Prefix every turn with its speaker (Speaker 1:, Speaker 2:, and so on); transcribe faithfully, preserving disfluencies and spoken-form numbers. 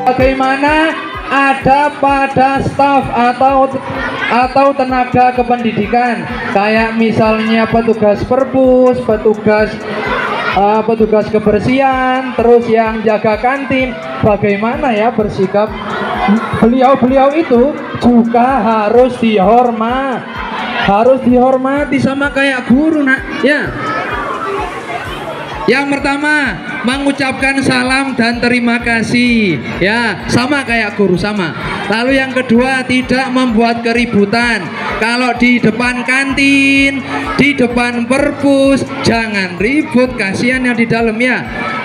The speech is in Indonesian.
Speaker 1: sebagaimana ada pada staf atau atau tenaga kependidikan, kayak misalnya petugas perpus, petugas uh, petugas kebersihan, terus yang jaga kantin. Bagaimana ya bersikap beliau-beliau itu juga harus dihormat, harus dihormati sama kayak guru, nak ya. Yang pertama, mengucapkan salam dan terima kasih, ya, sama kayak guru, sama. Lalu yang kedua, tidak membuat keributan. Kalau di depan kantin, di depan perpus, jangan ribut, kasihan yang di dalam ya.